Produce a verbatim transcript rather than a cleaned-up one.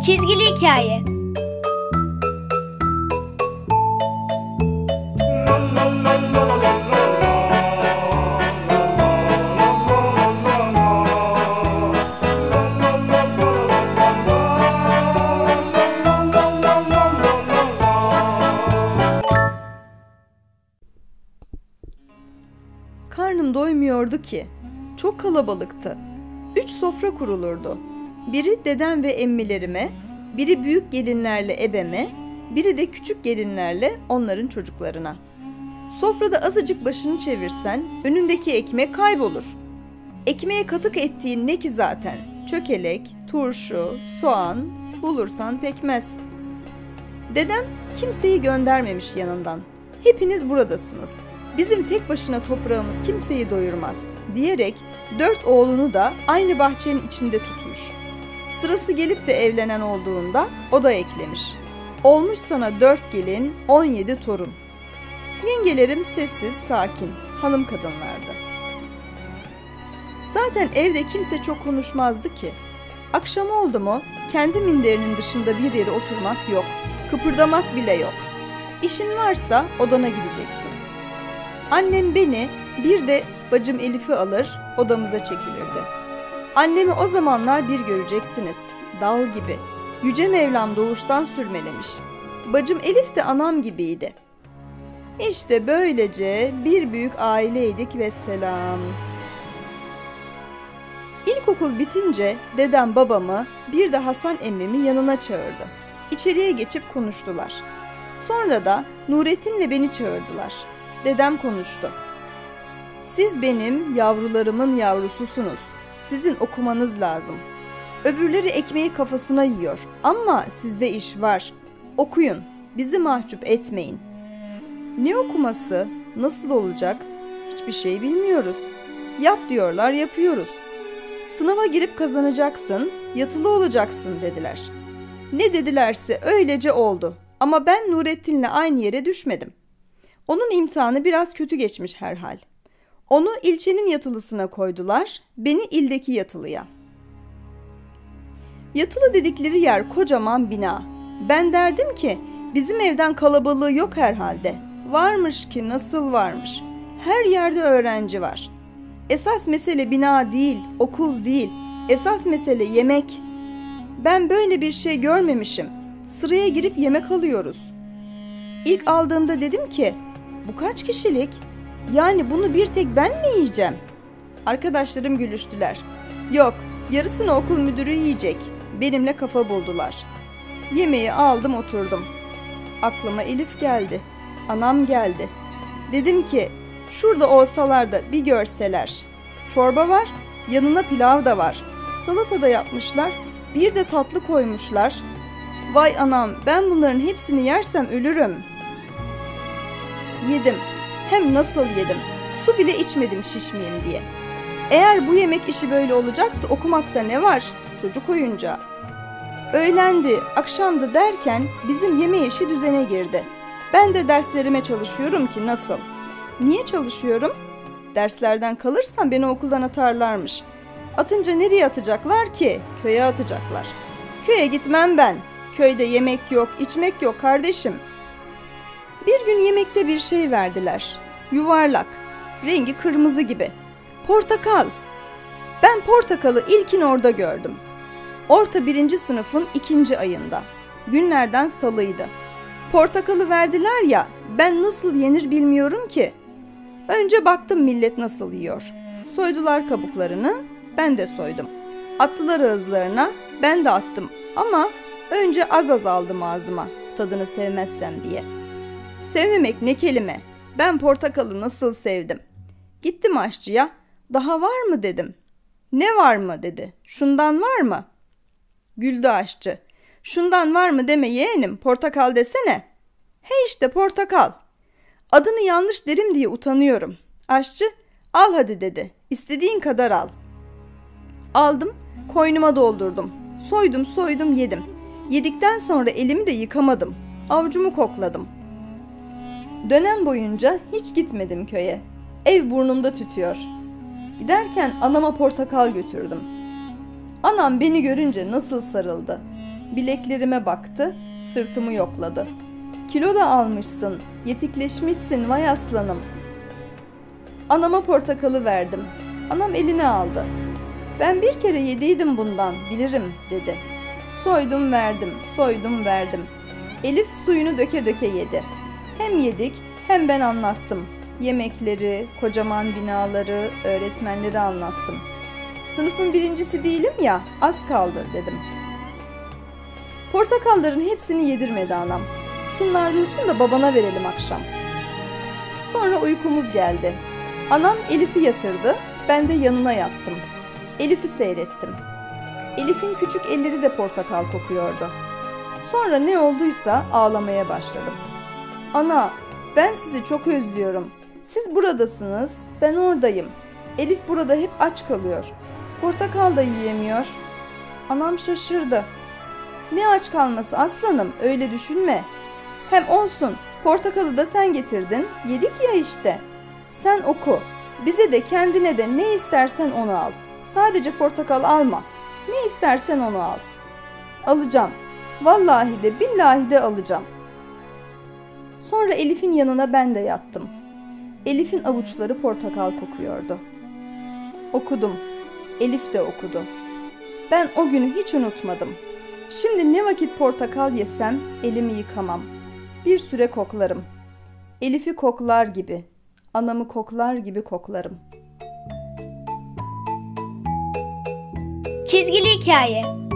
Çizgili hikaye. Karnım doymuyordu ki. Çok kalabalıktı. Üç sofra kurulurdu. Biri dedem ve emmilerime, biri büyük gelinlerle ebeme, biri de küçük gelinlerle onların çocuklarına. Sofrada azıcık başını çevirsen önündeki ekmek kaybolur. Ekmeğe katık ettiğin ne ki zaten? Çökelek, turşu, soğan, bulursan pekmez. Dedem kimseyi göndermemiş yanından. Hepiniz buradasınız. Bizim tek başına toprağımız kimseyi doyurmaz diyerek dört oğlunu da aynı bahçenin içinde tutmuş. Sırası gelip de evlenen olduğunda o da eklemiş. Olmuş sana dört gelin, on yedi torun. Yengelerim sessiz, sakin, hanım kadınlardı. Zaten evde kimse çok konuşmazdı ki. Akşam oldu mu kendi minderinin dışında bir yere oturmak yok, kıpırdamak bile yok. İşin varsa odana gideceksin. Annem beni, bir de bacım Elif'i alır, odamıza çekilirdi. Annemi o zamanlar bir göreceksiniz, dal gibi. Yüce Mevlam doğuştan sürmelemiş. Bacım Elif de anam gibiydi. İşte böylece bir büyük aileydik vesselam. İlkokul bitince dedem babamı, bir de Hasan emmimi yanına çağırdı. İçeriye geçip konuştular. Sonra da Nurettin'le beni çağırdılar. Dedem konuştu. Siz benim yavrularımın yavrususunuz. Sizin okumanız lazım. Öbürleri ekmeği kafasına yiyor ama sizde iş var. Okuyun, bizi mahcup etmeyin. Ne okuması, nasıl olacak? Hiçbir şey bilmiyoruz. Yap diyorlar, yapıyoruz. Sınava girip kazanacaksın, yatılı olacaksın dediler. Ne dedilerse öylece oldu. Ama ben Nurettin'le aynı yere düşmedim. Onun imtihanı biraz kötü geçmiş herhal. Onu ilçenin yatılısına koydular, beni ildeki yatılıya. Yatılı dedikleri yer kocaman bina. Ben derdim ki bizim evden kalabalığı yok herhalde. Varmış ki nasıl varmış. Her yerde öğrenci var. Esas mesele bina değil, okul değil. Esas mesele yemek. Ben böyle bir şey görmemişim. Sıraya girip yemek alıyoruz. İlk aldığımda dedim ki bu kaç kişilik? Yani bunu bir tek ben mi yiyeceğim? Arkadaşlarım gülüştüler. Yok, yarısını okul müdürü yiyecek. Benimle kafa buldular. Yemeği aldım oturdum. Aklıma Elif geldi. Anam geldi. Dedim ki şurada olsalar da bir görseler. Çorba var, yanına pilav da var. Salata da yapmışlar, bir de tatlı koymuşlar. Vay anam, ben bunların hepsini yersem ölürüm. Yedim. Hem nasıl yedim? Su bile içmedim şişmeyeyim diye. Eğer bu yemek işi böyle olacaksa okumakta ne var? Çocuk oyuncağı. Öğlendi, akşamdı derken bizim yeme işi düzene girdi. Ben de derslerime çalışıyorum ki nasıl? Niye çalışıyorum? Derslerden kalırsam beni okuldan atarlarmış. Atınca nereye atacaklar ki? Köye atacaklar. Köye gitmem ben. Köyde yemek yok, içmek yok kardeşim. Bir gün yemekte bir şey verdiler. Yuvarlak, rengi kırmızı gibi. Portakal. Ben portakalı ilkin orada gördüm. Orta birinci sınıfın ikinci ayında. Günlerden salıydı. Portakalı verdiler ya, ben nasıl yenir bilmiyorum ki. Önce baktım millet nasıl yiyor. Soydular kabuklarını, ben de soydum. Attılar ağızlarına, ben de attım ama önce az az aldım ağzıma, tadını sevmezsem diye. Sevmemek ne kelime. Ben portakalı nasıl sevdim. Gittim aşçıya. Daha var mı dedim. Ne var mı dedi. Şundan var mı? Güldü aşçı. Şundan var mı deme yeğenim, portakal desene. He işte portakal. Adını yanlış derim diye utanıyorum. Aşçı al hadi dedi. İstediğin kadar al. Aldım, koynuma doldurdum. Soydum soydum yedim. Yedikten sonra elimi de yıkamadım. Avucumu kokladım. Dönem boyunca hiç gitmedim köye. Ev burnumda tütüyor. Giderken anama portakal götürdüm. Anam beni görünce nasıl sarıldı. Bileklerime baktı, sırtımı yokladı. Kilo da almışsın, yetikleşmişsin vay aslanım. Anama portakalı verdim. Anam eline aldı. Ben bir kere yediydim bundan, bilirim dedi. Soydum verdim, soydum verdim. Elif suyunu döke döke yedi. Hem yedik hem ben anlattım. Yemekleri, kocaman binaları, öğretmenleri anlattım. Sınıfın birincisi değilim ya, az kaldı dedim. Portakalların hepsini yedirmedi anam. Şunlar dursun da babana verelim akşam. Sonra uykumuz geldi. Anam Elif'i yatırdı, ben de yanına yattım. Elif'i seyrettim. Elif'in küçük elleri de portakal kokuyordu. Sonra ne olduysa ağlamaya başladım. Ana, ben sizi çok özlüyorum. Siz buradasınız, ben oradayım. Elif burada hep aç kalıyor. Portakal da yiyemiyor. Anam şaşırdı. Ne aç kalması aslanım, öyle düşünme. Hem olsun, portakalı da sen getirdin, yedik ya işte. Sen oku, bize de kendine de ne istersen onu al. Sadece portakal alma, ne istersen onu al. Alacağım, vallahi de billahi de alacağım. Sonra Elif'in yanına ben de yattım. Elif'in avuçları portakal kokuyordu. Okudum, Elif de okudu. Ben o günü hiç unutmadım. Şimdi ne vakit portakal yesem elimi yıkamam. Bir süre koklarım. Elif'i koklar gibi, anamı koklar gibi koklarım. Çizgili hikaye.